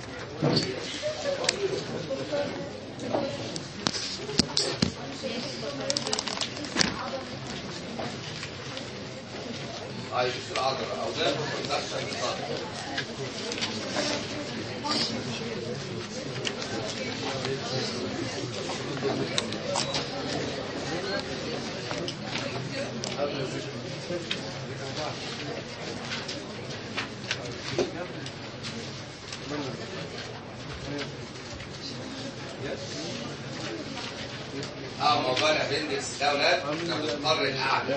يشوف العضله او ده ما يقدرش يتحرك. موضوع الابندكس ده ولاد احنا بنضطر القعده.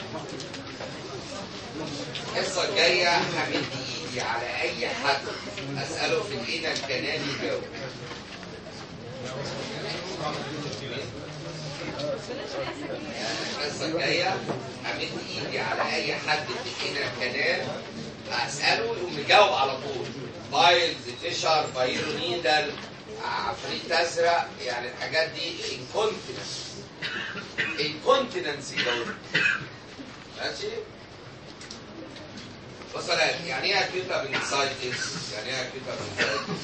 الحصه الجايه همد ايدي على اي حد اساله في الاينا الكنال يجاوب. الحصه الجايه همد ايدي على اي حد في الاينا الكنال اساله يقوم يجاوب على طول. بايلز، فيشر، بايلو نيدل، عفريت ازرق، يعني الحاجات دي انكونتيننس يجاوب. ماشي؟ مثلا يعني ايه اكيوت ابندسايتس؟ يعني ايه اكيوت ابندسايتس؟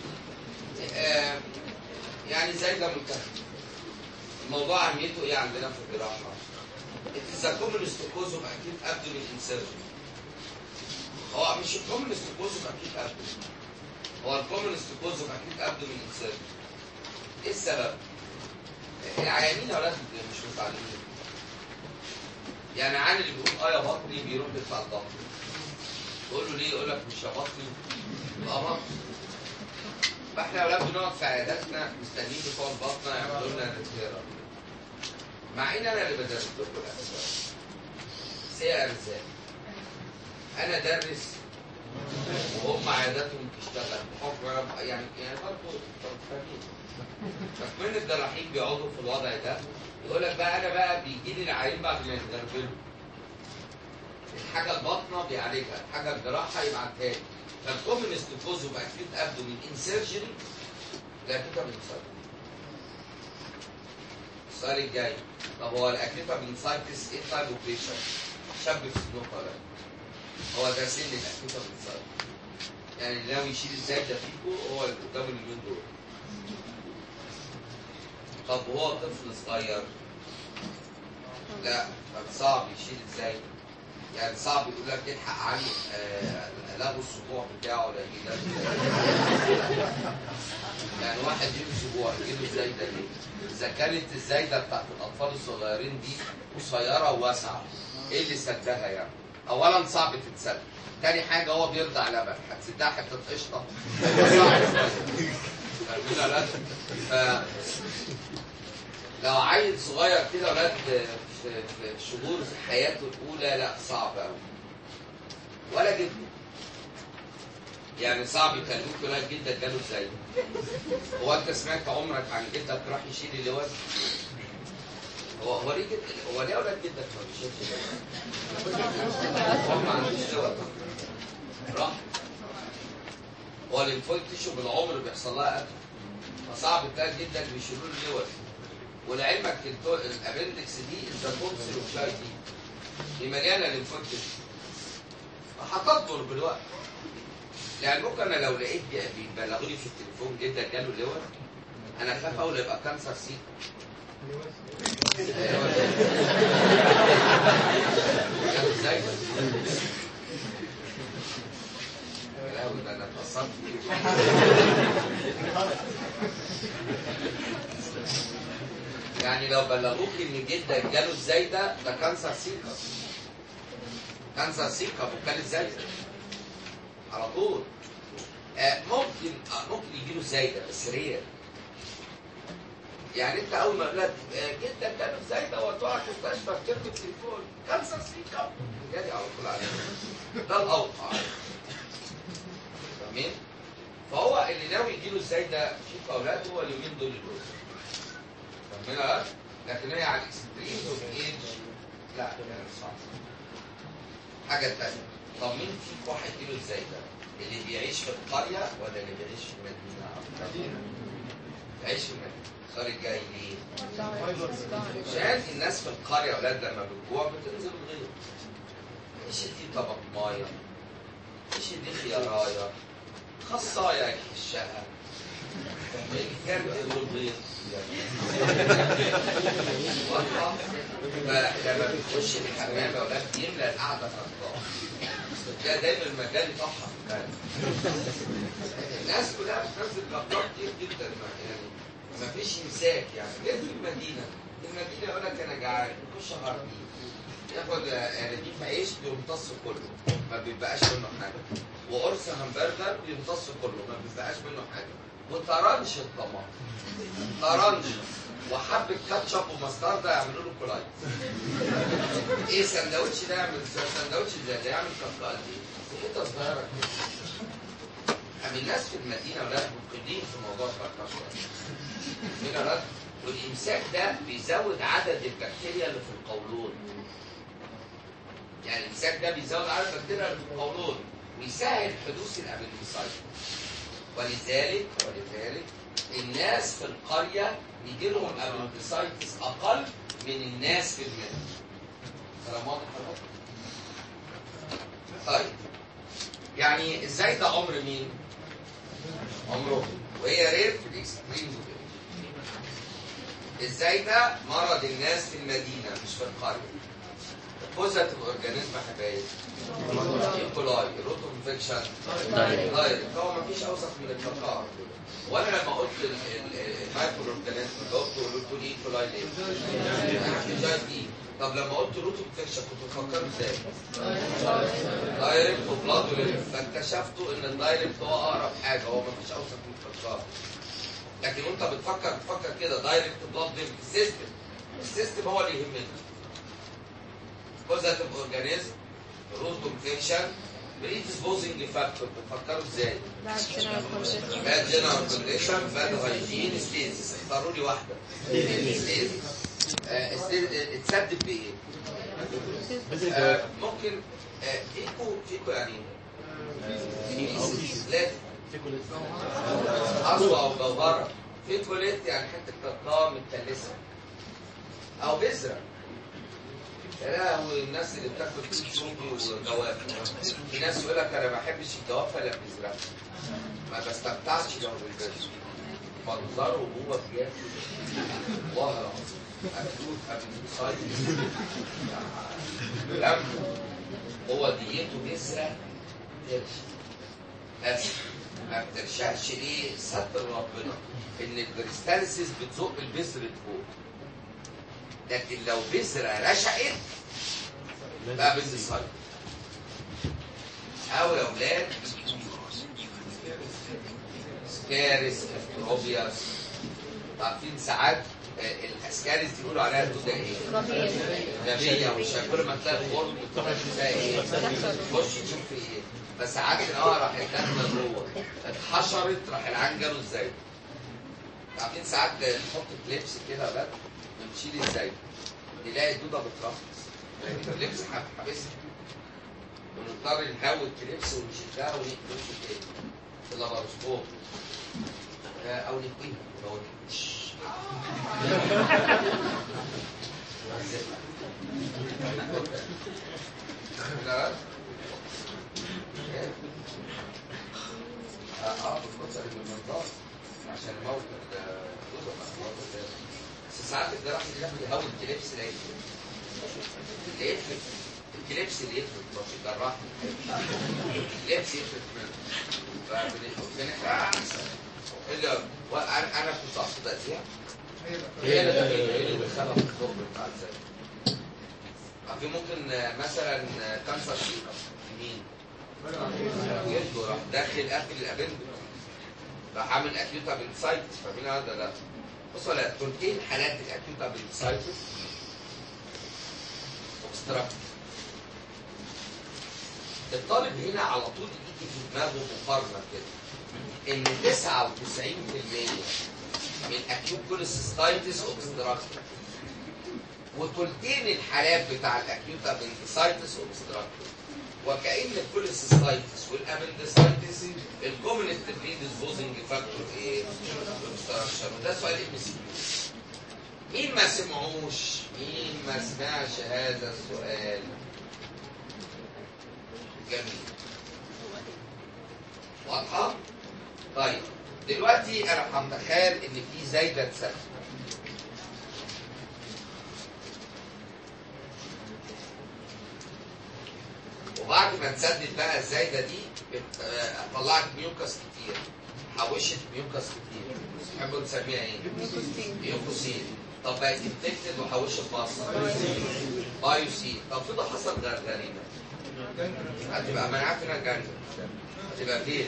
يعني زي ده منتهى. الموضوع اهميته ايه عندنا في الجراحه؟ التزكومنست كوز اوف اكيوت ابدومين انسيرجن. هو مش الكومنست كوز اوف اكيوت ابدومين، هو الكومنست كوز اوف اكيوت ابدومين انسيرجن. ايه السبب؟ العيانين يا ولاد مش متعلمين. يعني عيان اللي بيقول يا بطني بيروح يدفع الضغط. تقول له ليه؟ يقول لك مش يا بطني يبقى بطني. فاحنا يا ولاد بنقعد في عياداتنا مستنيين بتوع البطنه يعملوا لنا ريفيرال. مع ان انا اللي بدرس لكم الاسباب. بس هي ارزاق. انا ادرس وهم عياداتهم تشتغل بحكم يعني برضه فاهمين. فكمان الجراحين بيقعدوا في الوضع ده يقول لك بقى انا بقى بيجي لي العيان بعد ما يتغربلوا. الحاجه الباطنه بيعالجها، الحاجه الجراحه يبعتها لي. فالكومنست كوز اوف اكيوت ابدومين ان سيرجري الاكيوت ابندسايتس. السؤال الجاي، طب هو الاكيوت ابندسايتس ايه تايب اوف بيشنت؟ شاب في سنه قليل. هو ده سن الاكيوت ابندسايتس. يعني اللي ناوي يشيل ازاي ده فيكو هو اللي قدام اليومين دول. طب وهو طفل صغير؟ لا، صعب يشيل ازاي؟ يعني صعب يقول لك الحق عني لغوا السبوع بتاعه ولا يجي ده. يعني واحد يجيب سبوع يجيبه ازاي ده ليه؟ اذا كانت الزايده بتاعت الاطفال الصغيرين دي قصيره وواسعه، ايه اللي سدها يعني؟ اولا صعب تتسد. تاني حاجه هو بيرضع لبن، هتسدها حته قشطه. صعب. لو عيل صغير كده ولاد في شهور في حياته الاولى لا صعب قوي. ولا جده. يعني صعب يخلوك ولاد جدك جاله ازاي؟ هو انت سمعت عمرك عن جدك راح يشيل اللواء؟ هو ليه جدك؟ هو ليه اولاد جدك ما بيشيلش اللواء؟ هو ما عندوش لواء. راح. هو الليمفويد تيشو بالعمر بيحصل لها قتل. فصعب تلاقي جدك بيشيلوا له اللواء. ولعلمك الابندكس دي الزاكوبسي والشاي دي مليانه ليمفويد تيشو. هتكبر بالوقت. يعني ممكن انا لو لقيت بيبلغوا لي في التليفون جدا جاله اللواء انا اخاف اقول يبقى كانسر سيك. ازاي؟ لا ده انا اتأثرت. يعني لو بلغوك ان جدك جاله الزايده ده كانسر سيكا. كانسر سيكا ممكن الزايده على طول. ممكن يجيله الزايده بس رير. يعني انت اول ما قلت جدك جاله الزايده وتقع في المستشفى بترمي التليفون كانسر سيكا جالي على طول عليه. ده الاوقع. فاهمين؟ فهو اللي ناوي يجيله الزايده شوف اولاده هو اليومين دول الجزء. فاهمينها؟ لكن هي على الاكستريم اوف ايج لا يعني صعب. حاجه ثانيه، طب مين فيك واحد يجيله الزايده؟ اللي بيعيش في القريه ولا اللي بيعيش في المدينه؟ بيعيش في المدينه. السؤال الجاي ليه؟ عشان الناس في القريه يا اولاد لما بتجوع بتنزل الغيط. ايش دي طبق مايه؟ ايش دي خيارايه؟ خصايه يحشها الكلب والبيض واضحه. فلما بتخش الحمام يا اولاد يملى القعده اطفال، تلاقي دايما المكان يطحن الناس كلها بتنزل كهرباء كتير جدا، يعني ما فيش امساك. يعني غير في المدينه يقول لك انا جعان يخش هربي ياخد رغيف عيش بيمتص كله ما بيبقاش منه حاجه، وقرص همبرجر بيمتص كله ما بيبقاش منه حاجه، وطرنش الطماطم طرنش وحبه كاتشب ومستردة يعملوا له كولايت. ايه سندوتش ده يعمل سندوتش ده يعمل كفكات دي حته صغيره كده. يعني الناس في المدينه ولاد مفيدين في موضوع الكفكات هنا، والامساك ده بيزود عدد البكتيريا اللي في القولون. يعني الامساك ده بيزود عدد البكتيريا اللي في القولون ويسهل حدوث الابنديسايتس. ولذلك الناس في القريه بيجي لهم ابنديسايتس اقل من الناس في المدينه. كلام واضح حضرتك؟ طيب يعني ازاي ده عمر مين؟ عمره، وهي رير في الاكستريم. ازاي ده مرض الناس في المدينه مش في القريه. بوزيتيف اورجانيزم يا حبايبي، ايكولاي، روتو انفكشن دايركت. هو مفيش اوسخ من الفقاعه. وانا لما قلت المايكرو اورجانيزم قلت لي ايكولاي ليه؟ طب لما قلت روتو انفكشن كنت بتفكروا ازاي؟ دايركت وبلاد وليف. فاكتشفتوا ان الدايركت هو اقرب حاجه، هو مفيش اوسخ من الفقاعه. لكن وانت بتفكر كده دايركت بلاد ليف السيستم هو اللي يهمنا. بوزيتيف اورجانيزم، روت انفكشن، بريديسبوزنج فاكتور. بتفكروا ازاي؟ باد جنرال كونديشن، باد هايجين، ستيزس. اختاروا لي واحده. ستيزس. اتسدد بايه؟ ممكن فيكو يعني لازم عصوة او جوهره. فيكوليت يعني حته كركام متلسه او بذره. لا والناس اللي بتاكل شوكي وجوافه، في ناس يقول لك انا ما بحبش الجوافه الا بذره، ما بستمتعش لو بالبذره. منظره وهو بياكل والله العظيم ابنديسايتس هو ديته بذره ترش بس ما بترشقش. ليه؟ ستر ربنا ان الكريستاليسيس بتزق البذر لفوق، لكن لو بذره رشقت بقى بنديسايتس. او يا اولاد سكارس، افتروبياس. عارفين ساعات الاسكارس يقولوا عليها دوده ايه؟ غبيه. ومش كل ما تلاقي غرب تروح تلاقي ايه؟ تخش تشوف ايه؟ بس ساعات راح داخله جوه اتحشرت راح العين جاله ازاي؟ عارفين ساعات نحط كليبس كده بقى ونشيل ازاي؟ نلاقي الدوده بترفص الكليبس حابسها ونضطر نهوي الكليبس ونشدها ونقفل تاني في اللاباروسكوب او نكويها بتكسر المنطقه عشان موت الدوده. بس ساعات الجراح بياخد يهوي الكليبس اللي يفلت الكليبس اللي يفلت مش الجراح. الكليبس يفلت منه فبنحرقها احسن. انا كنت اقصد اذيع هي اللي بتخلق الخبر بتاع الزي. في ممكن مثلا كانسر فينا مين؟ جلده راح داخل قافل الابندكس راح عامل اكيوت ابندسايتس. فاهمين هذا؟ لا بصوا لا تنتين حالات الاكيوت ابندسايتس اوبستراكت. الطالب هنا على طول يجي في دماغه مقارنه كده ان 99% من اكيوت كوليسيستايتس اوبستراكت، وثلثين الحالات بتاع الاكيوت ابندسايتس اوبستراكت. وكأن الكوليسيستايتس والابندسايتس الكومنت بريديسبوزنج فاكتور ايه؟ اوبستراكشن. وده سؤال ام سي كيو. مين ما سمعوش؟ مين ما سمعش هذا السؤال؟ جميل. واضحه؟ دلوقتي انا هتخيل ان في زايده اتسدد. وبعد ما تسدد بقى الزايده دي طلعت ميوكس كتير، حوشت ميوكس كتير، تحبوا نسميها ايه؟ ميوكوسين. طب بقت انفكتد وحوشت مصر بايوسين. طب كده حصل غريبه، هتبقى مناعه فينا جنة، هتبقى فين؟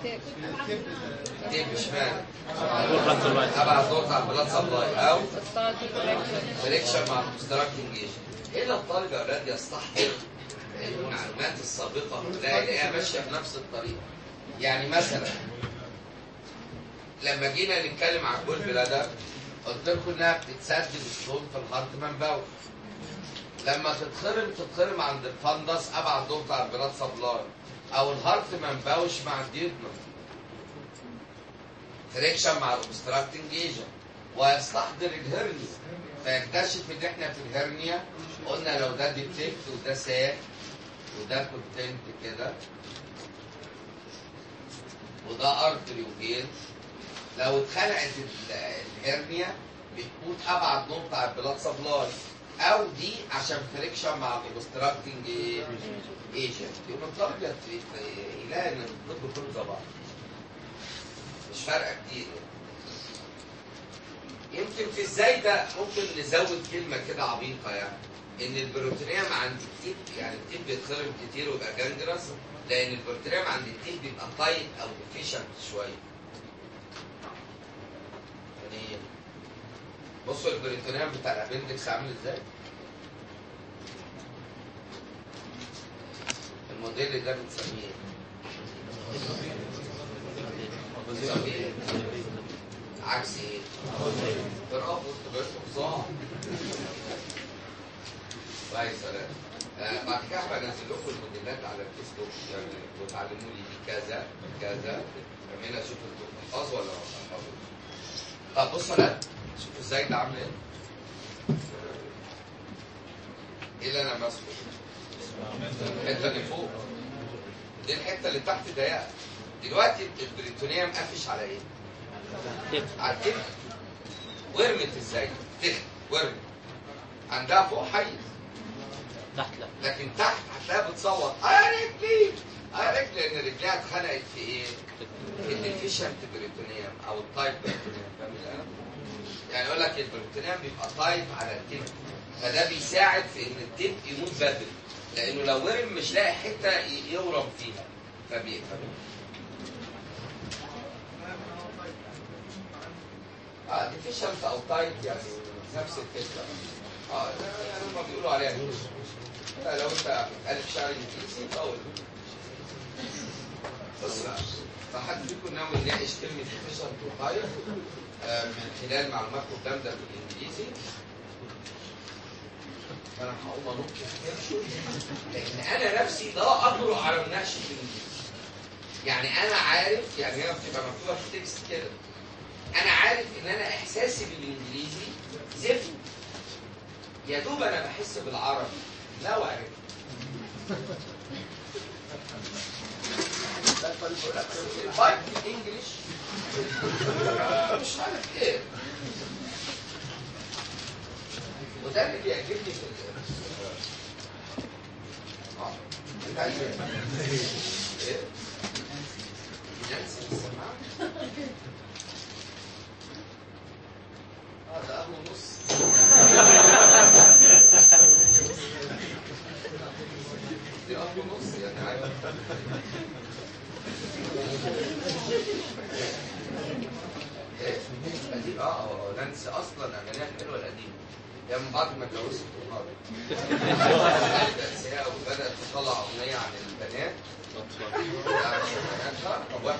تيب شمال تبع الضغط على البلاد سبلاي او فريكشن مع الكونستراكتنج ايجنت. ايه اللي الطالب يا اولاد يستحضر المعلومات السابقه تلاقيها ماشيه بنفس الطريقه. يعني مثلا لما جينا نتكلم عن الجول بلادر قلت لكم انها بتتسدد الصوم في الهارت منبوي. لما تتخرم عند الفندس ابعد ضغط على البلاد سبلاي او الهارت منبوش مع الديودنم فريكشن مع الاوبستراكتنج ايجنت، ويستحضر الهرنيا فيكتشف ان احنا في الهرنيا قلنا لو ده ديتكت وده ساك وده كونتنت كده وده ارتري وجين، لو اتخنقت الهرنيا بتموت ابعد نقطه على البلاد سبلاي، او دي عشان فريكشن مع الاوبستراكتنج ايجنت. يبقى الطالب يلاقي ان الطب كله زي بعض، مش فارقه كتير. يمكن في الزايده ممكن نزود كلمه كده عبيطه، يعني ان البروتينيوم عند التيب، يعني التيب بيتخرم كتير ويبقى جانجرس، لان البروتينيوم عند التيب بيبقى تايت او ديفيشنت شويه. يعني بصوا البروتينيوم بتاع الابندكس عامل ازاي؟ الموديل ده بنسميه ايه؟ عكس ايه؟ برافو، تبقوا صح. كويس. بعد كده هبقى انزل لكم الموديلات على الفيسبوك يعني وتعلموا لي دي كذا كذا، كمان اشوف انتوا بتحفظوا ولا ما بتحفظوش. طب بصوا هنا شوفوا ازاي ده عامل ايه؟ ايه اللي انا ماسكه؟ الحته اللي فوق دي، الحته اللي تحت ضيقه. دلوقتي البريتونيوم قافش على ايه؟ على الكتف. ورمت ازاي؟ تخت ورمت عندها فوق حيز تحت لا، لكن تحت هتلاقيها بتصوت يا رجلي يا رجلي، لان رجليها اتخنقت في ايه؟ في الديفيشنت بريتونيوم او التايب بريتونيوم. فاهم؟ يعني يقول لك البريتونيوم بيبقى تايب على التيب، فده بيساعد في ان التيب يموت بدري، لانه لو ورم مش لاقي حته يورم فيها فبيقفل. ديفيشنت او تايب يعني نفس الفكره. يعني هم بيقولوا عليها كده. لو انت بتالف شعر انجليزي فاول. بص بقى، فحد فيكم ناوي يناقش كلمه ديفيشنت وتايب من خلال معلوماتكم جامده بالانجليزي؟ فانا هقوم انط لان انا نفسي لا اجرؤ على مناقشه الانجليزي. يعني انا عارف، يعني هي بتبقى مكتوبه في تكست كده، انا عارف ان انا احساسي بالانجليزي زفت، يا دوب انا بحس بالعربي لا وعرفت. الفايت بالانجلش مش عارف ايه، وده اللي بيعجبني في ايه؟ نانسي السماعة؟ ده قهوة ونص. دي قهوة ونص يعني عادي. ايه؟ قديم نانسي اصلا اغانيها حلوه القديمه. هي من بعد ما اتجوزت النهارده. وبدات تطلع اغنيه عن البنات. طب واحد.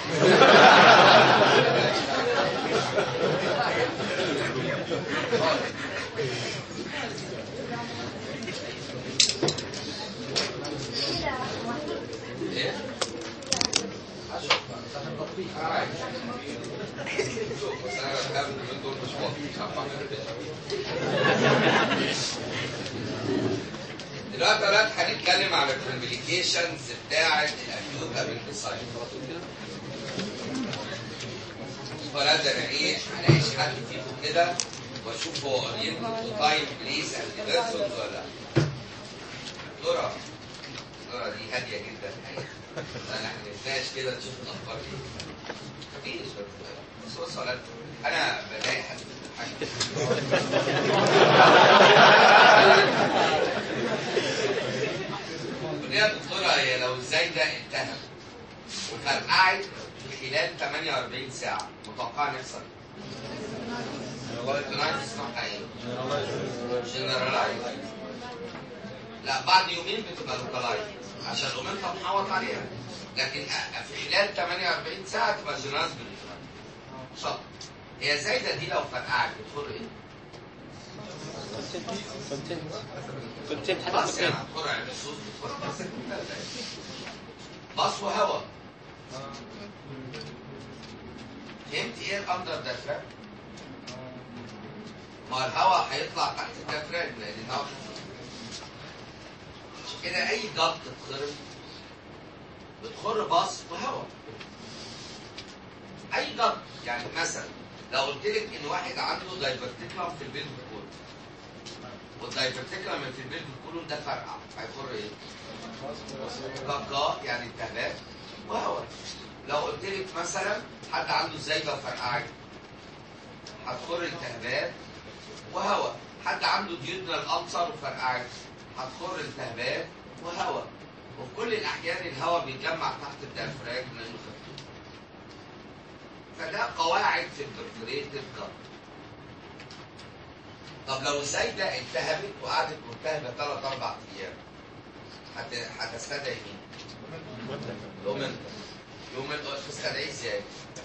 ايه؟ شوف بس انا بتكلم من دول مش واضح، مش عارف اعمل دلوقتي يا ولاد هنتكلم على الكومبليكيشنز بتاعه الاكيوت ابندسايتس. ولا ده انا ايه هنعيش حد فيكم كده واشوف هو اورينتد تايم بليس اند بيرسونز ولا لا. دورة دي هاديه جدا الحقيقه. احنا هنتناقش كده نشوف الاخبار ايه. مفيش بس ولا انا بلاقي حد في الحاجه. يا دكتوره هي لو ازاي ده انتهى وفرقعت خلال 48 ساعه متوقع نحصل جنرالايز اسمها ايه؟ جنرالايز. لا بعد يومين بتبقى لوكالايز عشان الأومنتم محوط عليها، لكن في خلال 48 ساعه تبقى جنرالايز بالفعل. شاطر. هي زايده دي لو فرقعت بتخر ايه؟ كونتنت بس يعني هتخر على الصوص بتخر بس بص وهواء. فهمت ايه الاندر دافراج؟ ما الهواء هيطلع تحت الدافراج لان الهواء عشان كده اي ضغط تتخرج بتخر باص وهواء. اي ضغط يعني مثلا لو قلت لك ان واحد عنده دايفرتيكلم في البلفيك كولون والدايفرتيكلم في البلفيك كولون ده فرقع هيخر ايه؟ كاكا يعني التهابات وهواء. لو قلت لك مثلا حد عنده الزايده وفرقعت هتخر التهابات وهواء. حد عنده ديودنال ألسر وفرقعت هتخر التهابات وهواء. وفي كل الأحيان الهواء بيتجمع تحت الديافراجم لأنه خفيف. فده قواعد في البرفوريتد جت. طب لو الزايده التهبت وقعدت ملتهبه 3 4 ايام هتستدعي مين؟ الأومنتم. الأومنتم تستدعيه ازاي؟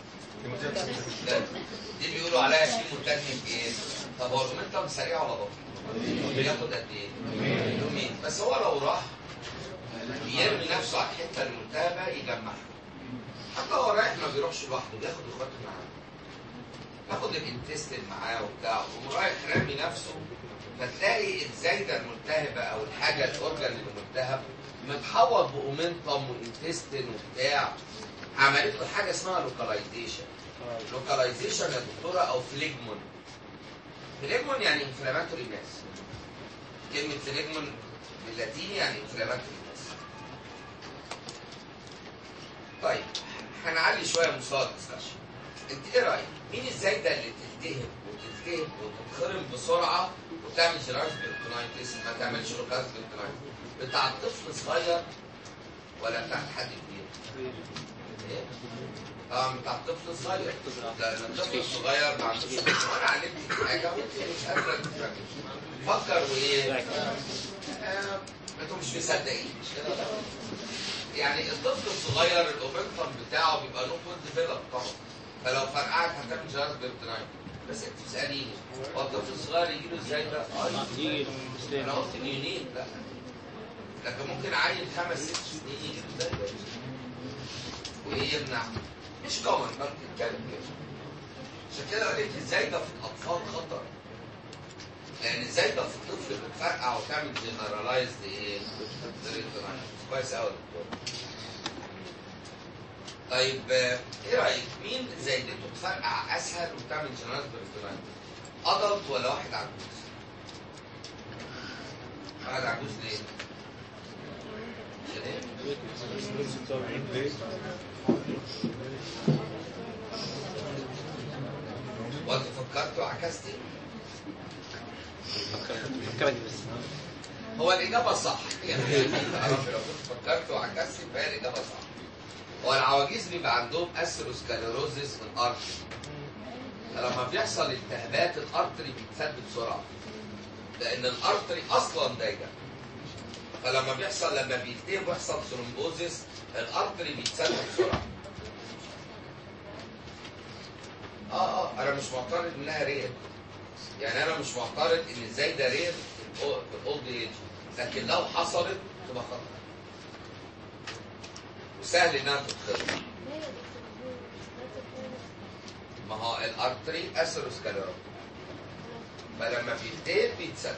دي بيقولوا عليها كيموتاكتيك ايه؟ طب هو الأومنتم سريع ولا بطيء؟ بياخد قد ايه؟ يومين. بس هو لو راح بيرمي نفسه على الحته الملتهبه يجمعها. حتى هو رايح ما بيروحش لوحده، بياخد اخواته معاه. ياخد الانتستين معاه وبتاع ورايح رامي نفسه. فتلاقي الزايده الملتهبه او الحاجه الاورجن الملتهب متحوط باومنتم وانتستين وبتاع. عملت له حاجه اسمها لوكاليزيشن. لوكاليزيشن يا دكتوره او فليجمون. فليجمون يعني انفلاماتوري ماس. كلمه فليجمون باللاتيني يعني انفلاماتوري ماس. طيب هنعلي شويه مستوى الدسكشن. انت ايه رايك؟ مين الزايده اللي تلتهب وتتخرم بسرعه وتعمل جراج بيرتونايتس ما تعملش لوكاس بيرتونايتس؟ بتاع الطفل صغير ولا بتاع حد كبير؟ ايه؟ بتاع الطفل الصغير. لان الطفل الصغير ما عندوش وانا علمتك حاجه وانت مش قادره تفهمي. فكر وايه؟ انتوا مش مصدقين مش كده؟ يعني الطفل الصغير الاومنتم بتاعه بيبقى له فول ديفلوب طبعا. فلو فرقعت هتعمل جراج بيرتونايتس. بس انت بتساليني هو الطفل الصغير يجي له ازاي ده؟ يجي له انا قلت يونين لا. لكن ممكن عيل 5 6 سنين يجي له ازاي ده؟ وايه يمنع؟ مش كومن ما بتتكلم كده. عشان كده قلت الزايده في الاطفال خطر. لان الزايده في الطفل بتفرقع وتعمل جنرالايزد ايه؟ كويس قوي يا دكتور. طيب ايه رايك مين زايدته تفرقع اسهل وتعمل جنرالايزد بريتونايتس؟ ادلت ولا واحد عجوز؟ واحد عجوز ليه؟ عشان ايه؟ وانت فكرت وعكستي؟ هو الإجابة صح. يعني لو كنت فكرت وعكستي فهي الإجابة صح. هو العواجيز بيبقى عندهم اثيروسكليروزس من الارتري. فلما بيحصل التهابات الارتري بيتسد بسرعة. لأن الارتري أصلا ضيقة. فلما بيحصل لما بيلتهب ويحصل ثرومبوزس الارتري بيتسد بسرعة. انا مش معترض انها رير. يعني انا مش معترض ان ازاي ده رير في الاولد ايج. لكن لو حصلت تبقى خطر. وسهل انها تتخرج. ما هو الارتري اثيروسكليروز. فلما بيلتهب بيتسد.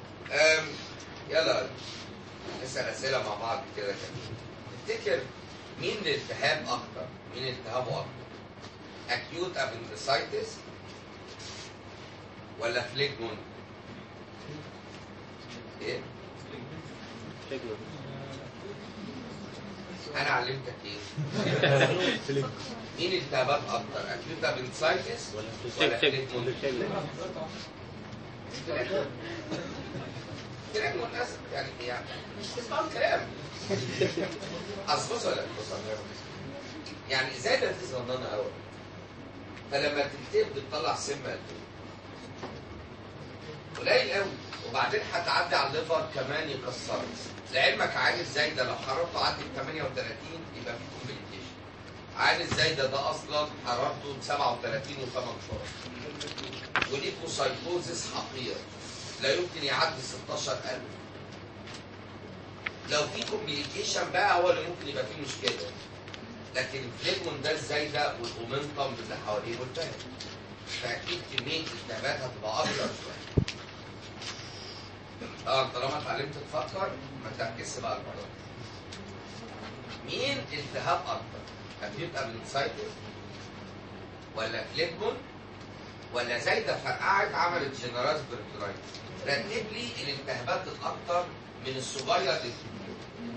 يلا نسال اسئله مع بعض كده. تفتكر مين الالتهاب اكتر؟ مين التهابه اكتر؟ اكيوت ابندسايتس ولا فليجمون؟ ايه؟ انا علمتك ايه؟ مين التهابات اكتر؟ اكيوت ابندسايتس ولا فليجمون؟ كلام مناسب يعني اسمعوا الكلام. اصبص ولا بص يعني ازاي ده ظنانه قوي، فلما تلتهب بتطلع سم قد قليل قوي، وبعدين هتعدي على الليفر كمان يكسرك. لعلمك عين الزايده لو حرارته عدت 38 يبقى في كومبليكيشن. عين الزايده ده اصلا حرارته 37 و18 وليكوسايتوزيس حقير لا يمكن يعدي 16,000. لو في كومبليكيشن بقى هو اللي ممكن يبقى فيه مشكله، لكن الفليجمون ده الزايده والاومنتم اللي حواليه والفهم، فاكيد كميه الالتهابات هتبقى اكتر شويه. طالما اتعلمت تفكر ما تعكسش بقى الموضوع. مين التهاب اكتر؟ اكيوت ابندسايتس ولا فليجمون ولا زايده فرقعت عملت جنراز بريتورايتس؟ رتب لي الالتهابات الاكتر من الصغير للكبير.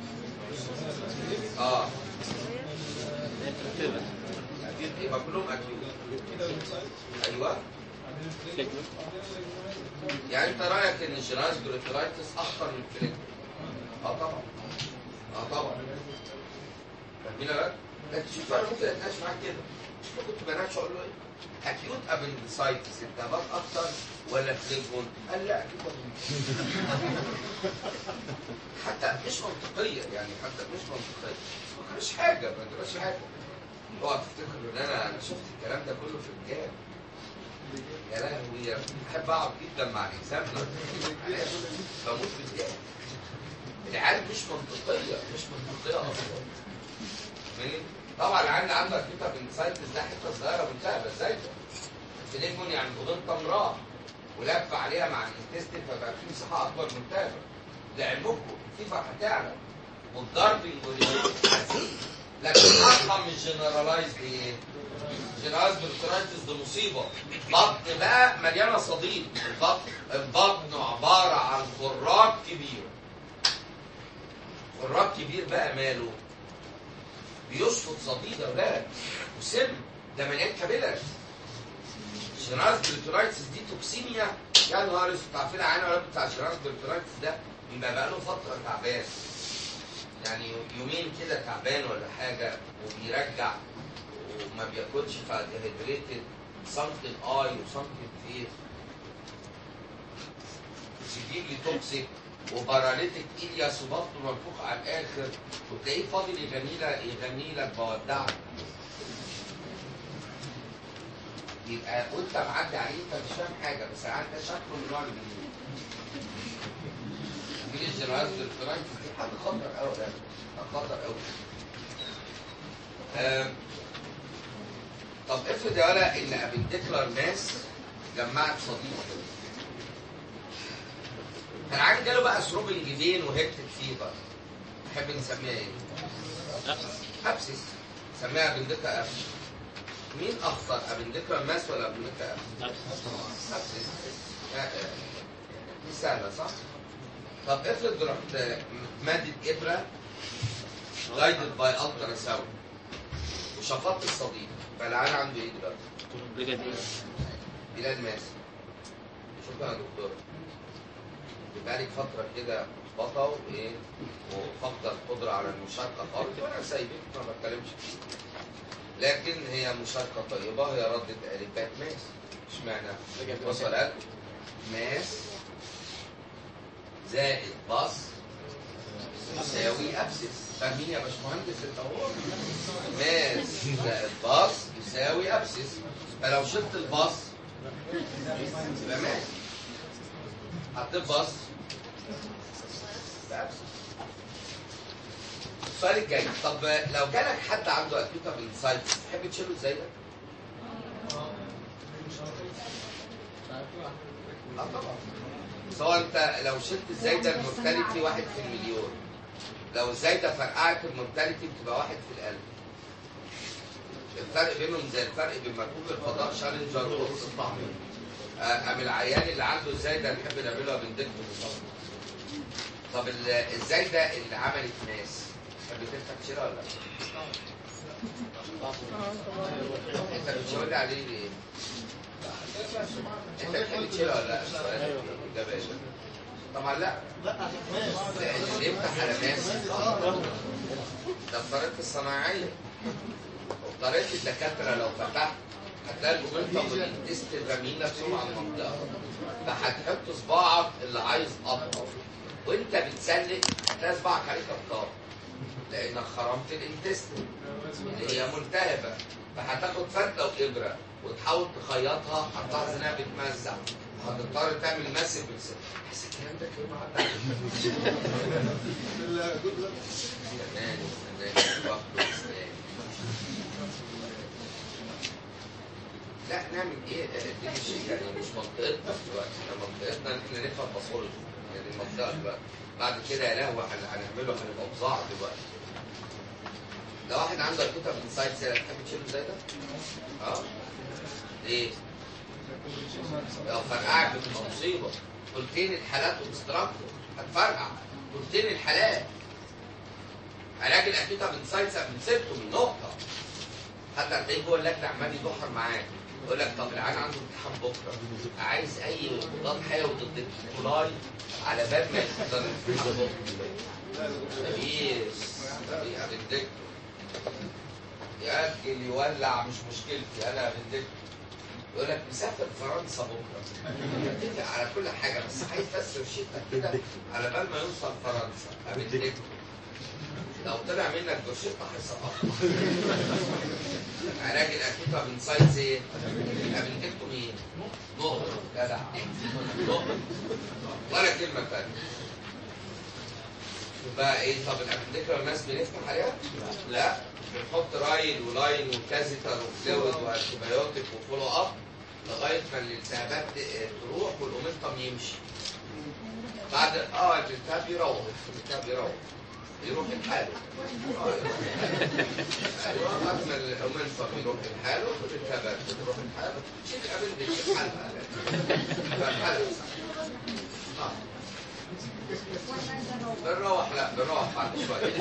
يبقى كلهم اكيوت. ايوه يعني انت رايك ان الجنراز بريتورايتس اخطر من الفليجمون؟ طبعا. طبعا. فاهمين يا ولاد؟ لكن شوف انا ممكن اتناقش معاك كده، شوف كنت بناقش اقول له ايه؟ اكيوت ابندسايتس التهابات اكتر ولا فليجمون؟ قال لا اكيد حتى مش منطقيه، يعني حتى مش منطقيه، ما جراش حاجه، ما جراش حاجه. اوعى تفتكروا ان انا شفت الكلام ده كله في الجامعه. يا لهوي بحب اقعد جدا مع الاكزامنر، بموت بالضحك. العيال مش منطقيه، مش منطقيه اصلا. طبعا العيال اللي عنده اكيوت ابندسايتس ده حته صغيره منتهبه ازاي؟ الفليجمون يعني الاومنتم راح ولف عليها مع الانتستين فبقى في مساحه اكبر منتهبه. لعلمكم الفيفر هتعلى والضربنج هتزيد، لكن اصلا من الجنرالايز ايه؟ جنرالايز بريتورايتس دي مصيبه. بطن بقى مليانه صديد، البطن عباره عن خراج كبير. خراج كبير بقى ماله؟ بيشفط صديد يا ولاد وسم، ده مليان كابيلارز. جنرالايز بريتورايتس دي توكسيميا يا نهار اسود. عارفين العيان ولا بتاع جنرالايز بريتورايتس ده بيبقى بقاله فتره تعبان، يعني يومين كده تعبان ولا حاجه وبيرجع وما بياكلش فديهيدريتد، صمت الاي وصمت الفيس، سيفيرلي توكسيك وباراليتيك إلياس وبطنه منفوخ على الاخر، وتلاقيه فاضل يغني لك بودعك. يبقى وانت معدي عليه انت مش فاهم حاجه، بس العيال ده شكله من نوع الجنين. جيل الجنرالايز بريتورايتس دي حد خطر قوي، ده خطر قوي. طب افرض يا ولا ان ابنديكولار ماس جمعت صديق، فالعيال جاله بقى ثروبنج فين وهيكتك فيبر، نحب نسميها ايه؟ ابسس. نسميها ابنديكا ابسس. مين اخطر ابنديكولار ماس ولا ابنديكا ابسس؟ ابسس. دي سهله صح؟ طب افرض رحت مادة ابره جايدد باي الترا ساوند وشفطت الصديد، فالعيان عنده ايه دلوقتي؟ بلاد ماس. شكرا يا دكتور. يبقى لك فتره كده محبطه وايه وفقد القدره على المشاركه خالص، وانا سايبك ما بتكلمش فيه. لكن هي مشاركه طيبه، هي ردت قالت بقت ماس. اشمعنى؟ وصلت ماس زائد باص يساوي ابسس. فاهمين يا باشمهندس انت هو؟ ماس زائد باص يساوي ابسس، فلو شلت الباص يبقى ماس، حطيت باص يبقى ابسس. السؤال الجاي، طب لو جالك حد عنده اكيوت ابندسايتس تحب تشيله ازاي ده؟ طبعا. سواء انت لو شلت ازاي ده المورتاليتي 1 في المليون، لو الزايده فرقعت المورتاليتي بتبقى 1 في القلب. الفرق بينهم زي الفرق بين مركوب الفضاء شالنجر وقرص الطعميه. أم العيان اللي عنده الزايده نحب نعملها بندكتور بالظبط. طب الزايده اللي عملت ناس تحب تفتح تشيلها ولا لا؟ انت بتشاور لي عليه ليه؟ انت بتحب تشيلها ولا لا؟ الاجابه ايه؟ طبعا لا. اللي يفتح على ناس ده بطريقه الصناعيه. وبطريقه الدكاتره لو فتحت هتلاقي المنطقه والانتستين رامين نفسهم على المنطقه. فهتحط صباعك اللي عايز ابطر وانت بتسلك هتلاقي صباعك عليه كبطار لانك خرمت الانتستين اللي هي ملتهبه. فهتاخد فتله وابره وتحاول تخيطها هتلاحظ انها بتمزع. هتضطر تعمل ماسك بالسن. بس الكلام ده كلمه عدى. لا نعمل ايه؟ دي مش يعني مش منطقتنا دلوقتي، احنا منطقتنا ان احنا نفهم باثولوجي يعني المنطقه دلوقتي. بعد كده يا لهوي هنعمله هنبقى بضاعه دلوقتي. لو واحد عنده اكوتا من سايد سيرة تحب تشيله زي ده؟ ليه؟ لو فرقعت بتبقى مصيبه. قلتين الحالات وبستراكتور هتفرقع. قلتين الحالات. علاج الاكوتا من سايد من سيبتومي نقطه. حتى هتلاقيه جوه اللجنه عمال يدحر معاك. يقول لك طب العيان عنده امتحان بكره عايز اي مضاد حيوي ضد الكولاي على بال ما يحضر الامتحان بكره. مفيش ابندكتور ياكل يولع مش مشكلتي انا ابندكتور. يقول لك مسافر فرنسا بكره اتفق على كل حاجه بس عايز بس روشتك كده على بال ما يوصل فرنسا ابندكتور. لو طلع منك روشته هيسقطك. علاج الاكوتا من سايز ايه؟ ابندكتوم ايه؟ نقطه جدع نقطه ولا كلمه ثانيه. بقى ايه؟ طب الابندكتوم الناس بنفتح عليها؟ لا بنحط رايل ولاين وكازيتر وفلويد وانتيبيوتيك وفولو اب لغايه ما الالتهابات تروح والاومنتم يمشي. بعد الالتهاب يروح يروح لحاله. ايوه بعد ما الاومنتم يروح لحاله والالتهابات تروح لحاله شيل الابندكس حالها. بنروح بعد شويه.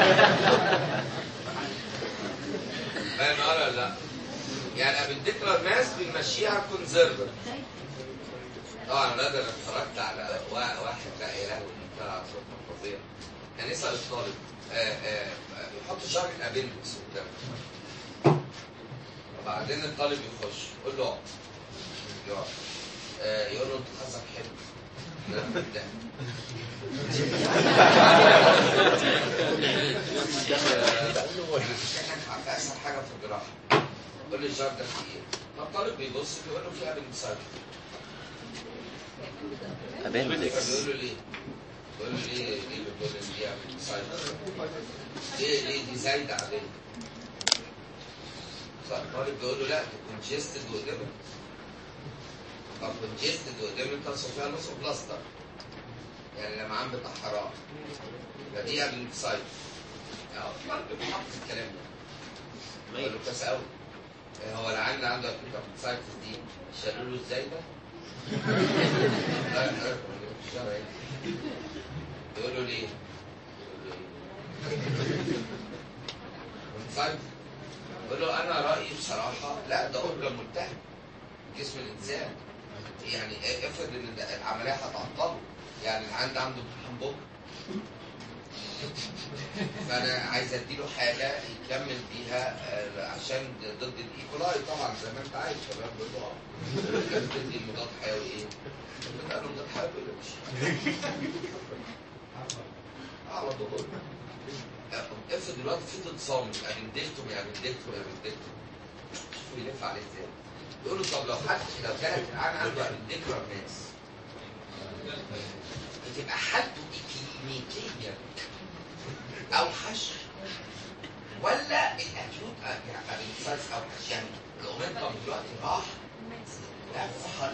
فاهم ولا لا؟ يعني ابندكلر ماس بنمشيها كونزرفر. طبعا انا اتفرجت على واحد لا اله الا الله صوت فظيع. كان يسال الطالب يحط شعر الابندكس قدامه. وبعدين الطالب يخش يقول له يقعد يقول له انت حظك حلو. ده اسهل حاجه في الجراحه. يقول لي الجار ده فيه ايه؟ فالطالب بيبص بيقول له فيه ابندكسايتس. ابندكس بيقول له ليه؟ بيقول له ليه بتقول لي دي ابندكسايتس؟ ليه دي زايده عاديه؟ فالطالب بيقول له لا دي كونجستد وقدامك. طب كونجستد وقدامك تصل فيها نص بلاستر. يعني لما عم بتاع حرام يبقى دي ابندكسايتس. الطالب بيحط الكلام ده. يقول له كويس قوي. هو العيان اللي عنده اكيد ابندكسايتس دي شالوا له ازاي ده؟ يقول له ليه؟ يقول له انا رايي بصراحه لا ده اورجان ملتهب جسم الانسان. يعني افرض ان العمليه هتعطله. يعني العيان ده عنده امتحان بكره. فانا عايز اديله حاجه يكمل بيها عشان ضد الايكولاي طبعا زي ما انت عايز شباب بالظبط. تدي المضاد حيوي ايه؟ بتدي له مضاد حيوي مش على طول. افرض دلوقتي في ضد صامت ابندكتوم شوفوا يلف عليه ازاي. يقول له طب لو كانت العيان عنده ابندكتوم ماس بتبقى حالته اكلينيكيا اوحش ولا الاكيوت يعني ابندكسايتس اوحش؟ يعني الاومنتم دلوقتي راح لا فحر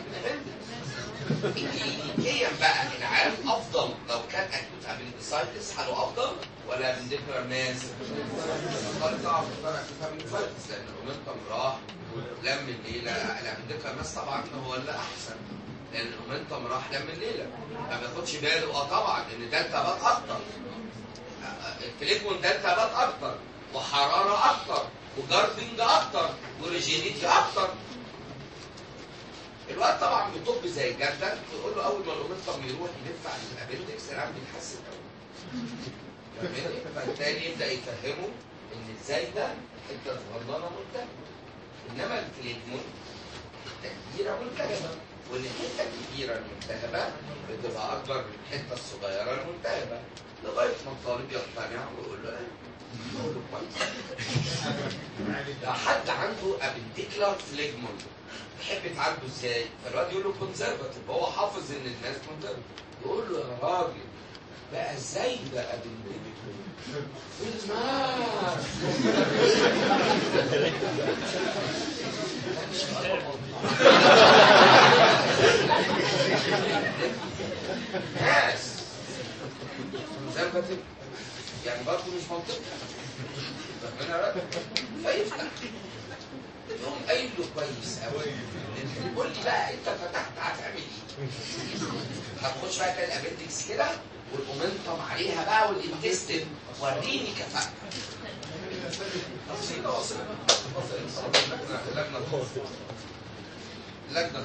كلينيكيا بقى العيان افضل لو كان اكيوت ابندكسايتس حاله افضل ولا ابنديكولار ماس؟ الطالب طبعا بيختار انفايتس لان الاومنتم راح لم الليله. الابنديكولار ماس طبعا هو اللي احسن لان الاومنتم راح لم الليله ما بياخدش باله. طبعا ان دلتا بات اكتر، الفليجمون دلتا بات اكتر وحراره اكتر وجاردنج اكتر وريجيديتي اكتر. الوقت طبعا بيطب زي الجردل ويقول له اول ما الاومنتم يروح يلف على الابندكس العام بيتحسن قوي. فاهمني؟ فالتاني يبدا يفهمه ان ازاي ده حته صغننه منتهبه، انما الفليجمون حته كبيره منتهبه، وان الحته الكبيره المنتهبه بتبقى اكبر من الحته الصغيره المنتهبه لغايه ما الطالب يقتنع ويقول له يقول له كويس. لو حد عنده ابنديكولار فليجمون تحب تعالجه ازاي؟ فالواد يقول له كونسرفتيف، هو حافظ ان الناس كونسرفتيف، يقول له يا راجل بقى ازاي ده ابنديكولار في الماس ناس كونسرفتيف يعني برضه مش منطقي. فيفتح يقوم قايل له كويس قوي قول لي بقى انت فتحت هتعمل ايه؟ هتخش بقى كده الابندكس كده والاومنتم عليها بقى والانتستين وريني كفاءتك. تفصيل واصل لجنه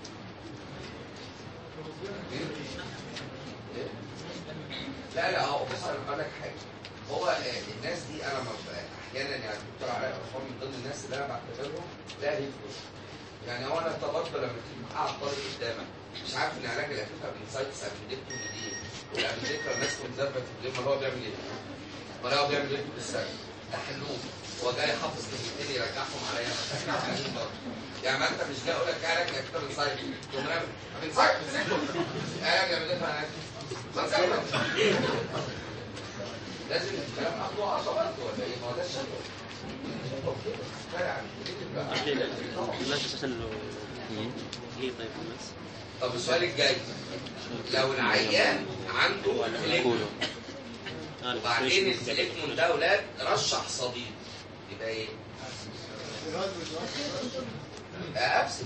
لا هو بص انا بقول لك حاجه. هو الناس دي انا احيانا يعني الدكتور علاء عثمان من ضمن الناس اللي انا بعتبرهم لا يفرق. يعني هو انا برضه لما تيجي قاعد طالب قدامك مش عارف ان علاج الافيفا بانسايتس ابندكتومي دي والابندكتومي الناس كونسرفتيف ليه؟ ما هو بيعمل ايه؟ ما هو بيعمل ايه في السنه؟ ده حلوه هو جاي حافظ كلمتين يرجعهم عليا يعني ما انت مش جاي اقول لك علاج الافيفا بانسايتس تقوم رامي بانسايتس علاج الافيفا لازم الكلام عنده عصا برضه ولا ايه؟ ما هو ده الشغل. الناس اساسا ليه طيب الناس؟ طب السؤال الجاي لو العيان عنده فليجمون وبعدين الفليجمون ده اولاد رشح صديد يبقى ايه؟ ابسس.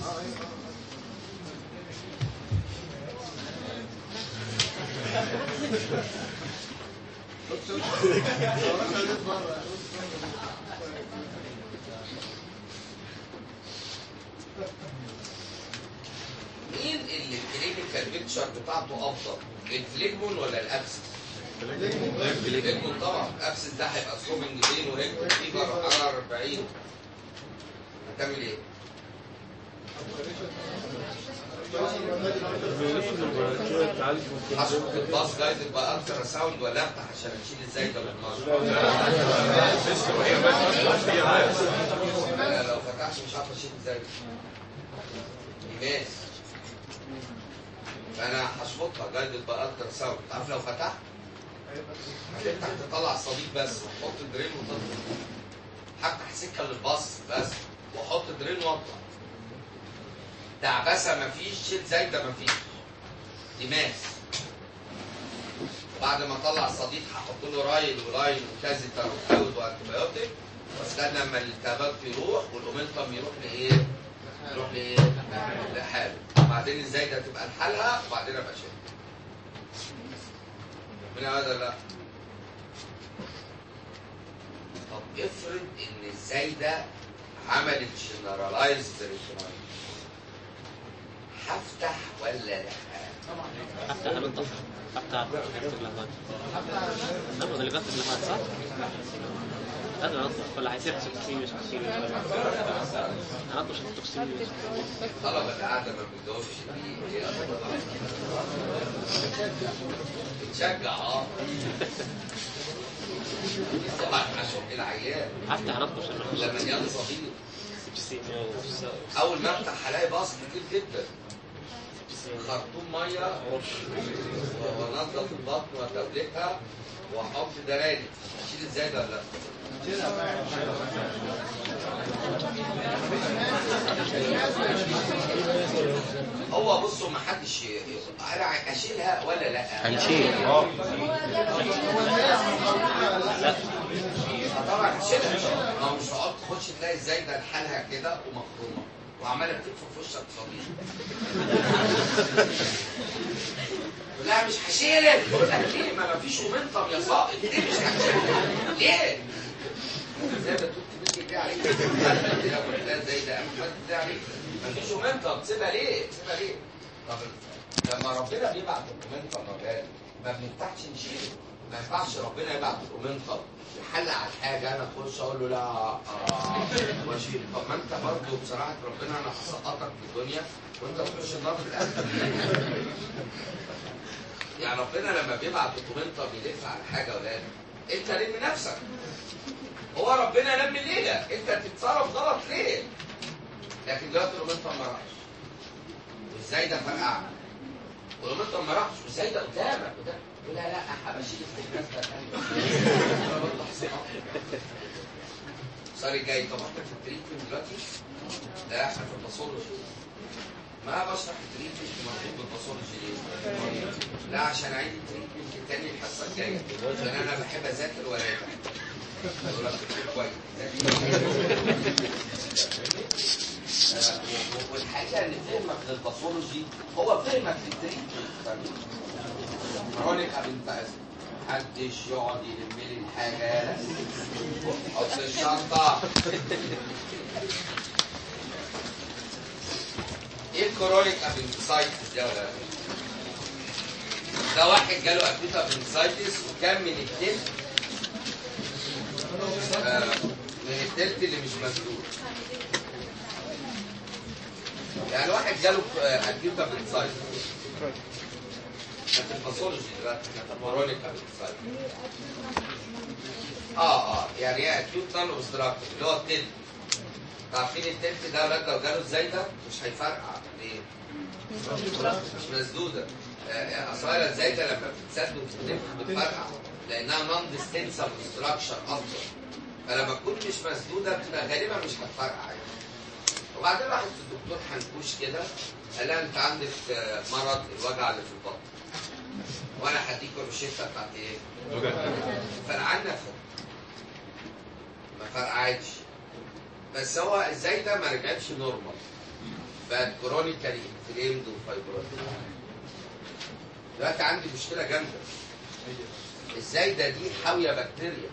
مين اللي الكلينيكال بيكتشر بتاعته افضل؟ الفليجمون ولا الابسس؟ الفليجمون طبعا. الابسس ده هيبقى سكوبنج بين وهيك فيبر حراره 40. هتعمل ايه؟ هشوف الباص جايدد بقى الترا ساوند ولا افتح عشان اشيل ازاي ده بالنار؟ لو فتحش مش عارف اشيل ازاي. ماشي. فانا هشفطها جايدد بقى الترا ساوند. عارف لو فتحت هتفتح تطلع الصديق بس وتحط الدرين وتطلع. هفتح سكه للباص بس واحط الدرين واطلع. دعبسه مفيش، شيل زايده مفيش. دي ماس. بعد ما اطلع الصديق هحط له رايل ولاين وكازيتر وفلويد وانتيبيوتيك واستنى لما الالتهابات يروح والاومنتم يروح لايه؟ يروح لايه؟ لحاله. وبعدين الزايده تبقى لحالها وبعدين ابقى شايل. من هذا لا. طب افرض ان الزايده عملت جنرالايزد ريتينايتس هفتح ولا لا؟ حتى هنضف حتى اللغات ناخد اللغات اللغات صح؟ هذا نضف ولا هيصير توكسيميوس هنضف التوكسيميوس. طلبة القعدة ما بتجاوبش دي بتشجع طبعا عشان العيان هفتح نضف لما يجي صغير اول ما افتح هلاقي باص كتير جدا خرطوم ميه وانضف البطن واتبلتها واحط دراني. اشيل ازاي ده ولا لا؟ هو بصوا ما حدش انا اشيلها ولا لا؟ هنشيل. طبعا هشيلها. ما هو مش هتقعد تخش تلاقي ازاي ده لحالها كده ومخرومه وعماله بتلف في وشك صديق. لا مش هشيلك. بقول لك ليه؟ ما فيش مومنتم يا ساقط. ليه مش هشيلك؟ ليه؟ زي ما تقول تبكي كده عليك كده زي ده احمد كده عليك. ما فيش مومنتم. تسيبها ليه؟ تسيبها ليه؟ طب لما ربنا بيبعت المومنتم ما بنفتحش نشيله. ما ينفعش ربنا يبعت المومنتم يحل على الحاجه انا اخش اقول له لا واشيل. طب ما انت برضه بصراحه ربنا انا هسقطك في الدنيا وانت تخش النار في الاخر. يعني ربنا لما بيبعت المومنتم يلف على حاجه ولا انت لم نفسك. هو ربنا لم الليله انت تتصرف غلط ليه؟ لكن دلوقتي المومنتم ما راحش وازاي ده فرقع والمومنتم ما راحش وازاي ده قدامك وده لا لا هبشيل الناس ده السؤال الجاي. طب احنا في التريتمنت دلوقتي؟ لا احنا في الباثولوجي. ما بشرح التريتمنت المفروض بالباثولوجي ليه؟ لا عشان اعيد التريتمنت التاني الحصه الجايه عشان انا بحب اذاكر وراجع. بقول لك كويس. والحقيقه ان فهمك للباثولوجي هو فهمك للتريتمنت. كرونيك ابنتايز محدش يقعد يلم لي الحاجه حط الشنطه. ايه الكرونيك ابنتايتس ده ولا ده؟ واحد جاله اكيوت ابنتايتس وكان من التلت اللي مش مسدود. يعني واحد جاله اكيوت ابنتايتس كانت الباثولوجي دلوقتي كانت كرونيك ابنتايتس. يعني ايه اكيوت نون اوبستراكتيف اللي هو التلت. عارفين التلت ده ولاد لو جاله ازاي ده مش هيفرقع ليه؟ مش مسدوده. اصلا ازاي ده لما بتتسد وبتتلف بتفرقع لانها نون ديستنسبل ستراكشر اصلا. فلما تكون مش مسدوده بتبقى غالبا مش هتفرقع يعني. وبعدين راحت الدكتور حنكوش كده قال لها انت عندك مرض الوجع اللي في البطن وانا هديك الروشته بتاعت ايه؟ فرقعنا ما فرقعتش. بس هو ازاي ده ما رجعتش نورمال بقت كرونيكالي انفليمد وفايبرويد. دلوقتي عندي مشكله جامده. ازاي ده دي حاويه بكتيريا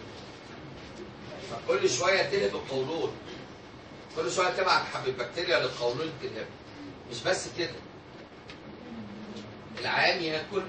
فكل شويه تلهب القولون. كل شويه تبعت حبيب بكتيريا للقولون تلهب. مش بس كده العيان ياكل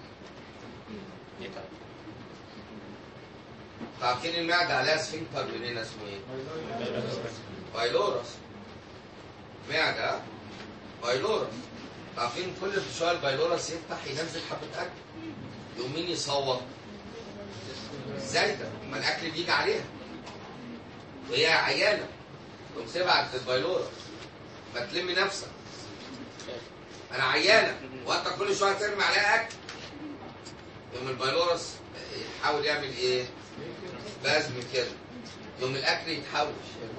عارفين المعده عليها سفنكتر من هنا اسمه ايه؟ بايلورس. معده بايلورس. عارفين كل شويه البايلورس يفتح ينزل حبه اكل يقوم مين يصوت؟ ازاي ده؟ ما الاكل بيجي عليها وهي عيانه تقوم تبعت للبايلورس ما تلم نفسك انا عيانه وانت كل شويه ترمي عليها اكل. يوم البايلورس يحاول يعمل ايه؟ بازم كده. يوم الاكل يتحوش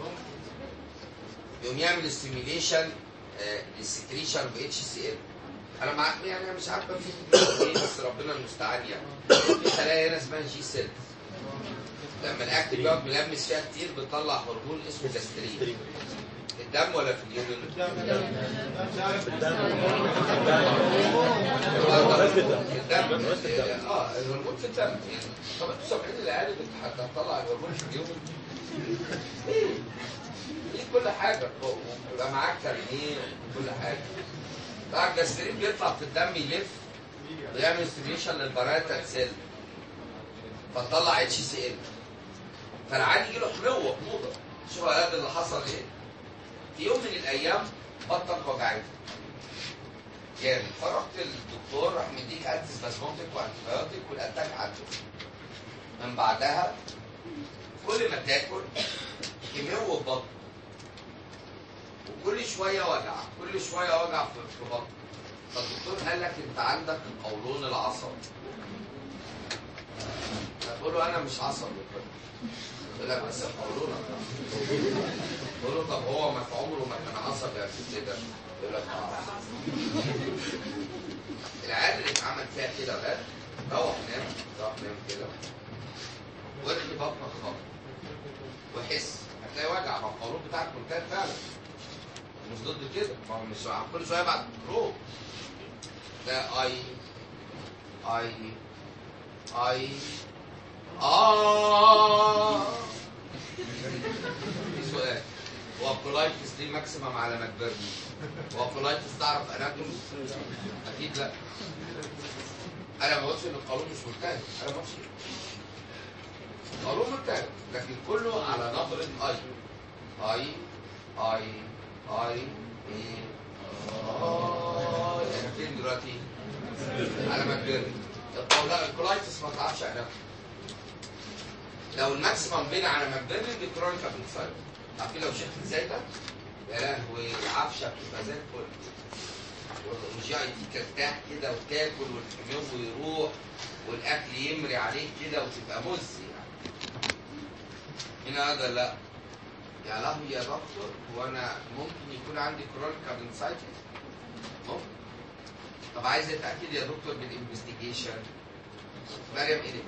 يوم يعمل ستيميليشن للسكريشن ب اتش سي ال. انا مع يعني مش عارفه في ايه بس ربنا المستعان يعني. في خلايا هنا اسمها جي سيل لما الاكل بيقعد ملمس فيها كتير بتطلع هرمون اسمه جاسترين. في الدم ولا في اليوم؟ في الدم. الهرمون في الدم يعني. طب انتوا سامعين العيال هتطلع الهرمون في اليوم؟ ايه؟ ليه كل حاجه يبقى معاك كارنيه وكل حاجه. طبعا الجاسترين بيطلع في الدم يلف ويعمل ستيميشن للبراتا سيل فتطلع اتش سي ال. فالعيال يجي له حموضه. شوف يا اللي حصل ايه؟ في يوم من الايام بطنك وجعتك جامد فرحت للدكتور راح مديك انتي سبازموتيك وانتيبيوتيك والاتاك عدت. من بعدها كل ما تاكل كيمياء بطن وكل شويه وجع كل شويه وجع في بطن. فالدكتور قال لك انت عندك القولون العصبي. هتقول له انا مش عصبي يقول لك بس القولون. تقول له طب هو ما في عمره ما كان عصبي يا كده يقول لك العيال اللي اتعمل فيها كده بقى روح نام كده وارمي بطنك خالص وحس هتلاقي وجع. ما القولون بتاعك منتهي فعلا مش ضد كده. ما هو مش كل شويه بعد روح ده اي في سؤال، هو الكولايتس دي ماكسيمم على ما كبرنا؟ هو الكولايتس تعرف اناتومي؟ اكيد لا. انا ما بقولش ان القولون مش منتهي، انا ما بقولش القولون منتهي، لكن كله على نبره اي يعني فين دلوقتي؟ على ما كبرنا. الكولايتس ما تعرفش اناتومي. لو الماكسيمم بين على ما كبرنا دي كرونيك ابنسايد. عارفين لو شفت ازاي ده؟ يا لهوي العفشه بتبقى زي الفل. والجي دي ترتاح كده وتاكل والحميم يروح والاكل يمري عليك كده وتبقى مز يعني. هنا هذا لا. يا لهوي يا دكتور هو انا ممكن يكون عندي كرونيك ابنسايتس؟ ممكن. طب عايز اتاكد يا دكتور بالانفستيجيشن. مريم ايه؟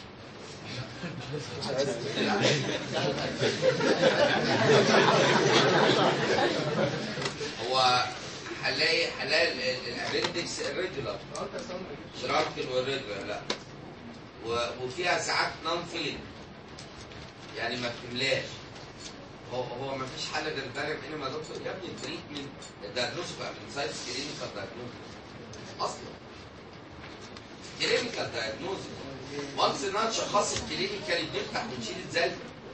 هو هنلاقي الابندكس الريجولار شراركن والريجولار لا، وفيها ساعات نون فيلينج يعني ما بتملاش. هو ما فيش حل غير البارم انما يا دكتور يا ابني التريتمنت الدايجنوستيك ابنسايتس كلينيكال دايجنوستيك اصلا كلينيكال دايجنوستيك وانس انها شخصت كلينيكالي بنفتح ونشيل ازاي.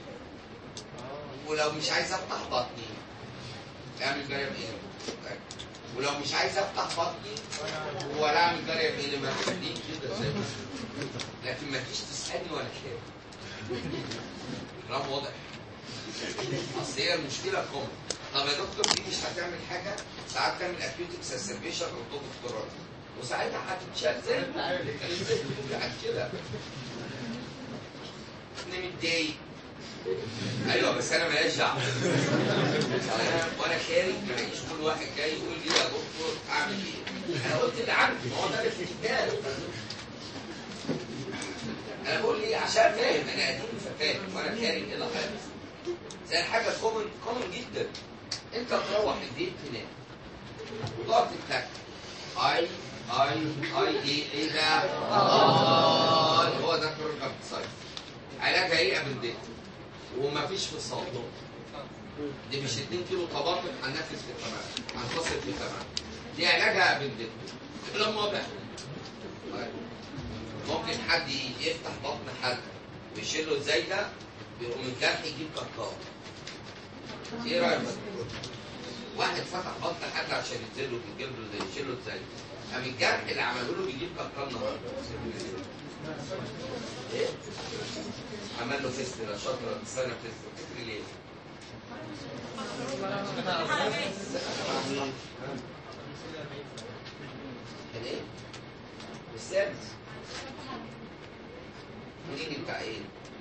ولو مش عايز افتح بطني اعمل بارم انما، ولو مش عايز افتح بطني ولا اعمل بارم انما دي كده زي ما، لكن ما فيش تسالني ولا شيء. كلام واضح. اصل هي المشكله كومن. طب يا دكتور دي مش هتعمل حاجه، ساعات تعمل اكيوت اكسسربيشن او دكتوراه وساعتها هتتشال زي عن كده. انا متضايق. ايوه بس انا ماليش دعوه. وانا خارج ما الاقيش كل واحد جاي يقول لي يا دكتور اعمل ايه؟ انا قلت اللي عندي، ما هو ده اللي في الكتاب. انا بقول ليه؟ عشان فاهم انا قديم ففاهم وانا خارج ايه اللي حاصل. زي حاجه كومن جدا. انت تروح البيت تنام وتقعد تتك اي ايه ده؟ هو ده كرونيك ابنسايتس. علاجها ايه؟ ابندكت ومفيش فصال. دي مش 2 كيلو طماطم هننفذ في التمام، هنفصل في التمام. دي علاجها ابندكت. كلام واضح. ممكن حد يفتح بطن حد ويشيل له ازاي ده ويقوم الجرح يجيب كركار. ايه رايك؟ واحد فتح بطن حد عشان ينزل له يجيب له يشيل له ازاي؟ قام الجرح اللي عملوا له بيجيب كركار النهارده. ايه؟ عمل له فيسترا شاطره سنه فيسترا. تفرق ليه؟ كان ايه؟ السادس. منين بتاع ايه؟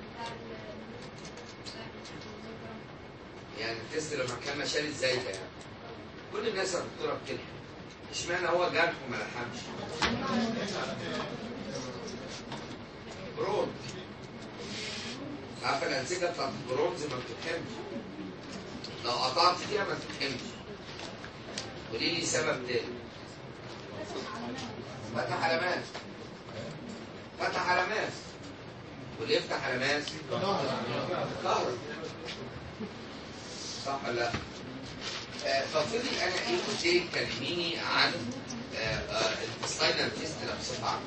يعني التست لما كان مشال ازاي ده يعني؟ كل الناس هتضرب كده. اشمعنى هو جرح وما لحمش؟ برون. عارفه الانسجه بتاعت البرونز ما بتتحمش. لو قطعت فيها ما بتتحمش. قولي لي سبب تاني. فتح على ماس. فتح على ماس. واللي يفتح على ماس كهرب. صح ولا لا؟ ففضلي انا ايه كنت كلميني عن الانتستاينال فيستلا بصفه عامه.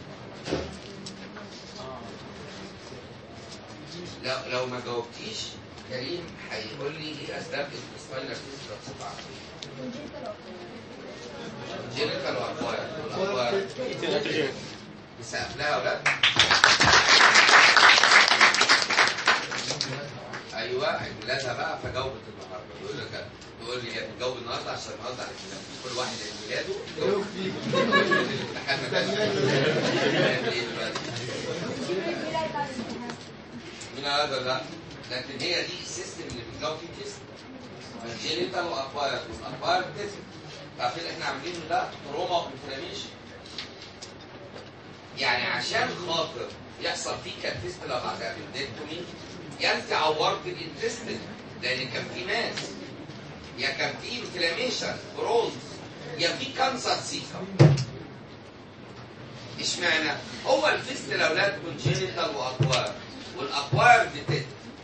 لو ما جاوبتيش كريم هيقول لي ايه اسباب الانتستاينال فيستلا بصفه عامه. جينيتال واكواير. نسقف لها يا ولاد. ايوه عيد ميلادها بقى فجاوبت النهارده. يقول لي جاوب النهارده عشان النهارده على كده كل واحد عيد ميلاده يجاوب فيه. مين هذا؟ لا لكن هي دي السيستم اللي بيتكون فيه تيست. الجينيتال واكواير والاكواير تيست. عارفين احنا عاملينه ده تروما وانفلاميشن. يعني عشان خاطر يحصل فيه كالفيستولا بعد ابندكتومي، يا انت عورت الانتستين لان كان في ماس، يا كان في انفلاميشن برونز، يا في كانسر سيكا. اشمعنى؟ هو الفيستولا يا اولاد كونجينيتال واكواير، والاكواير ديتكت.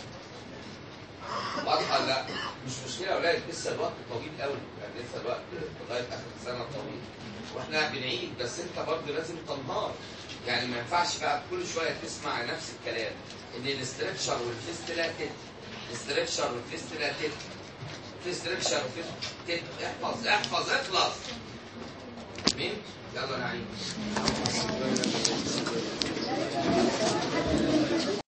واضحه لا؟ مش مشكله يا اولاد، لسه الوقت طويل قوي، يعني لسه الوقت لغايه اخر السنه طويل. واحنا بنعيد، بس انت برضه لازم تنهار. يعني ما ينفعش بقى كل شويه تسمع نفس الكلام ان الاستركشر والفيستولا تت، الاستركشر والفيستولا تت، في استركشر وفي تت. احفظ احفظ اخلص. مين؟ يلا نعيد.